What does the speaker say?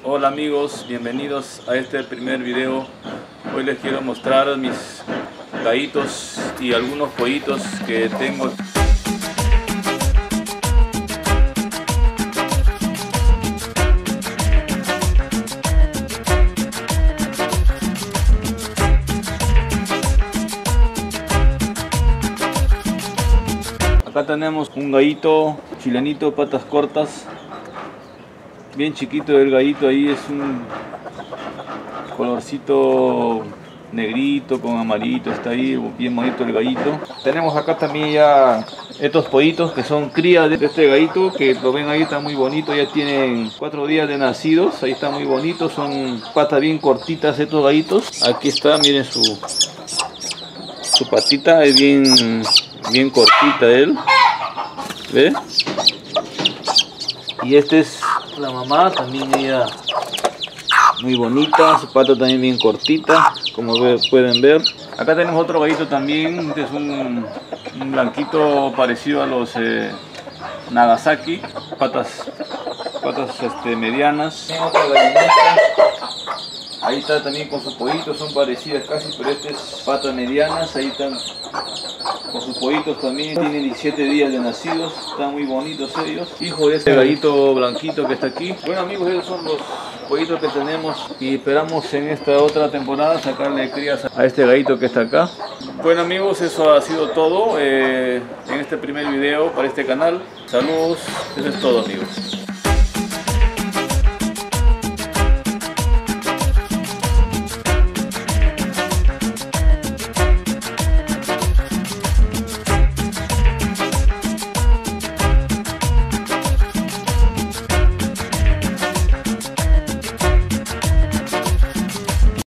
Hola amigos, bienvenidos a este primer video. Hoy les quiero mostrar mis gallitos y algunos pollitos que tengo. Acá tenemos un gallito chilenito, patas cortas, bien chiquito el gallito. Ahí es un colorcito negrito con amarito, está ahí bien bonito el gallito. Tenemos acá también ya estos pollitos que son crías de este gallito, que lo ven ahí, está muy bonito, ya tienen 4 días de nacidos, ahí está muy bonito, son patas bien cortitas estos gallitos. Aquí está, miren su patita, es bien cortita él, ¿ve? Y esta es la mamá, también ella muy bonita, su pata también bien cortita, como pueden ver. Acá tenemos otro gallito también, este es un blanquito parecido a los Nagasaki, patas medianas. Otra gallinita, ahí está también con sus pollitos, son parecidas casi, pero este es patas medianas, ahí están con sus pollitos también, tienen 17 días de nacidos, están muy bonitos ellos, hijo de este gallito blanquito que está aquí. Bueno amigos, esos son los pollitos que tenemos y esperamos en esta otra temporada sacarle crías a este gallito que está acá. Bueno amigos, eso ha sido todo en este primer video para este canal. Saludos, eso es todo amigos.